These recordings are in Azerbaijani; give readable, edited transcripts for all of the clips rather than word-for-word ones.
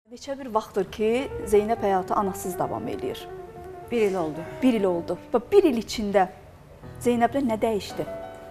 Neçə bir vaxtdır ki, Zeynəb həyatı anasız davam edir. 1 il oldu. 1 il oldu. Və 1 il içində Zeynəbdə nə dəyişdi?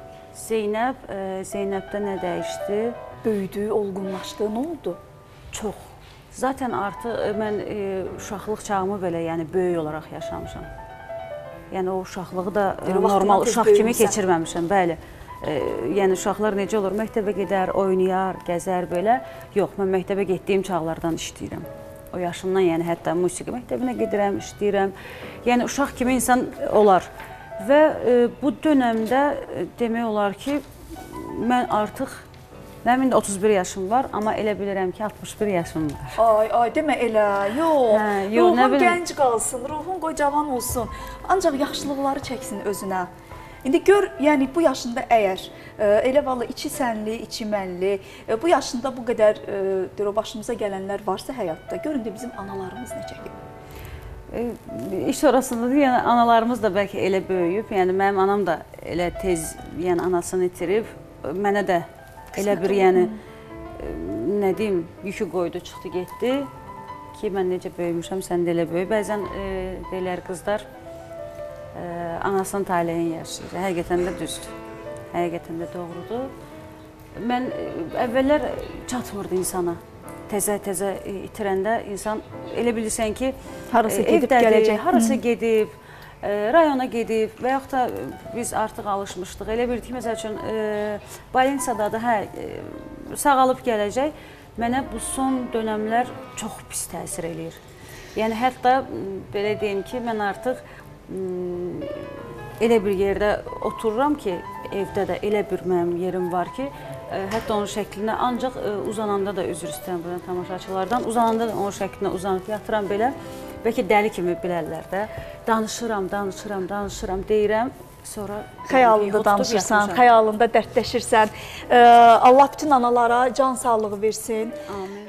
Zeynəbdə nə dəyişdi? Böyüdü, olgunlaşdı, nə oldu? Çox. Zaten artıq mən uşaqlıq çağımı belə, yəni böyük olaraq yaşamışam. Yəni o uşaqlığı da normal uşaq kimi keçirməmişəm, bəli. Yəni uşaqlar necə olur? Məktəbə gedər, oynayar, gəzər belə. Yox, mən məktəbə getdiyim çağlardan işləyirəm. O yaşımdan, yəni hətta musiqi məktəbinə gedirəm, işləyirəm. Yəni uşaq kimi insan olar. Və bu dönəmdə demək olar ki, mən artıq, mənim indi 31 yaşım var, amma elə bilirəm ki, 61 yaşım var. Ay, demə elə, yox. Ruhun gənc qalsın, ruhun qoy cavan olsun. Ancaq yaxşılıqları çəksin özünə. İndi gör, yəni bu yaşında əgər elə valla içi sənli, içi mənli, bu yaşında bu qədər başımıza gələnlər varsa həyatda, görün də bizim analarımız necədir? İş orasındadır, yəni analarımız da bəlkə elə böyüyüb, yəni mənim anam da elə tez yəni anasını itirib, mənə də elə bir, yəni nə deyim, yükü qoydu, çıxdı, getdi ki, mən necə böyümüşəm, sən də elə böyü. Bəzən deyilər qızlar, anasının taleyin yaşayır. Həqiqətən də düzdür. Həqiqətən də doğrudur. Mən əvvəllər çatmırdı insana. Təzə-təzə itirəndə insan elə bilirsən ki, harasa gedib gələcək, harasa gedib, rayona gedib və yaxud da biz artıq alışmışdıq. Elə bildik, məsəl üçün, Balinsada da sağalıb gələcək. Mənə bu son dönəmlər çox pis təsir eləyir. Yəni, hətta belə deyim ki, mən artıq elə bir yerdə otururam ki, evdə də elə bir mənim yerim var ki, hətta onun şəklinə ancaq uzananda da üzr istəyirəm buradan tamaşaçılardan, uzananda da onun şəklinə uzanıb yatıram belə, bəlkə dəli kimi bilərlər də, danışıram, deyirəm, sonra xəyalında danışırsan, xəyalında dərdləşirsən. Allah bütün analara can sağlığı versin. Amin.